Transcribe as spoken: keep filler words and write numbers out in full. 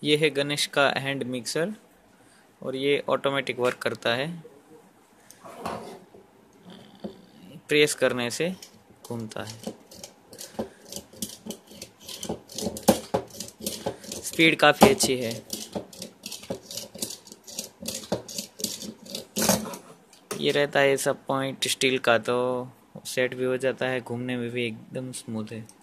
ये है गणेश का हैंड मिक्सर और ये ऑटोमेटिक वर्क करता है। प्रेस करने से घूमता है। स्पीड काफ़ी अच्छी है। ये रहता है सब पॉइंट स्टील का, तो सेट भी हो जाता है, घूमने में भी एकदम स्मूथ है।